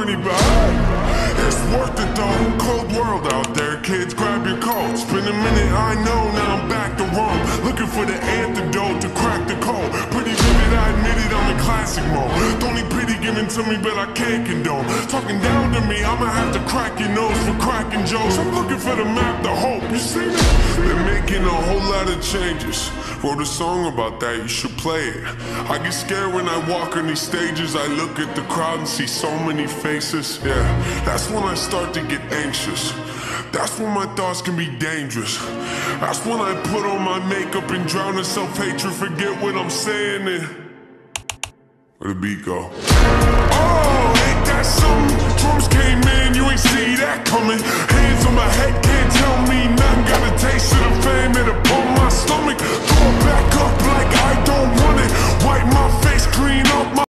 company, but hey, it's worth it though. Cold world out there, kids, grab your coats. Been a minute, I know, now I'm back to Rome. Looking for the antidote to crack the code. Pretty vivid, I admit it, I'm in classic mode. Don't need pity given to me, but I can't condone. Talking down to me, I'ma have to crack your nose for cracking jokes. I'm looking for the map to hope, you see me? Been making a whole lot of changes. Wrote a song about that, you should play it. I get scared when I walk on these stages. I look at the crowd and see so many faces. Yeah, that's when I start to get anxious. That's when my thoughts can be dangerous. That's when I put on my makeup and drown in self-hatred. Forget what I'm saying and where the beat go? Oh, ain't that something? Drums came in, you ain't see that coming. Hands on my head, can't tell me nothing. Got a taste of the fame, it'll pull my stomach. Throw it back up like I don't want it. Wipe my face clean off my